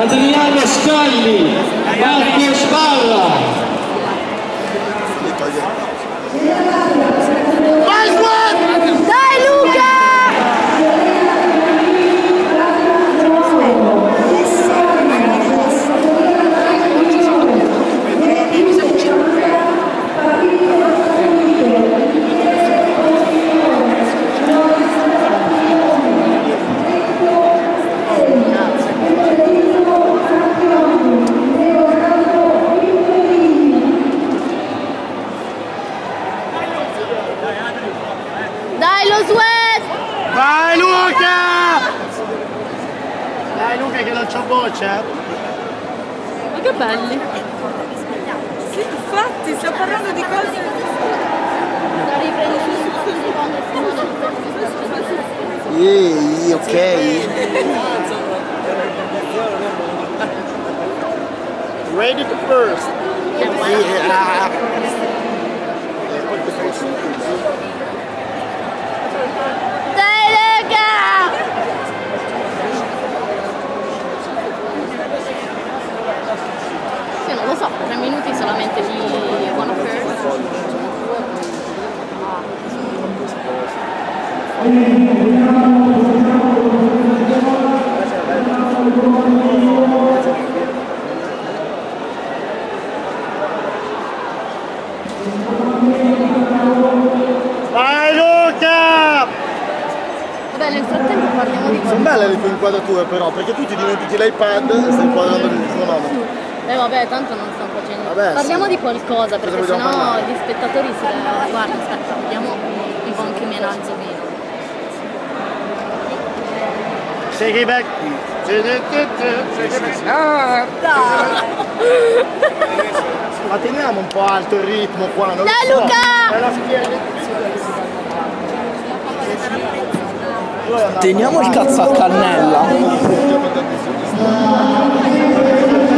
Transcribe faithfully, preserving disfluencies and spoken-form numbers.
Adriano Scalli, Marco Sbarra. Dai Luca! Dai lo sweat! Vai Luca! Dai Luca che non c'ho voce! Ma che belli! Sì, infatti, sto parlando di cose... Ehi, ok. Ready to first. Yeah. Dai Luca! Sì, non lo so, tre minuti solamente di one of her. Vai Luca! Vabbè, nel frattempo parliamo di Sono belle le tue inquadrature però, perché tu ti dimentichi l'iPad e stai inquadrando il cronometro. Eh vabbè, tanto non stanno facendo. Vabbè, Parliamo sì. di qualcosa, perché vogliamo sennò parlare? gli spettatori si... Guarda, aspetta, vediamo il buon che me alzo meno. Shake it back. Ah, ma teniamo un po' alto il ritmo qua, non lo Dai, so. Luca! È la schiena. Teniamo il cazzo a cannella.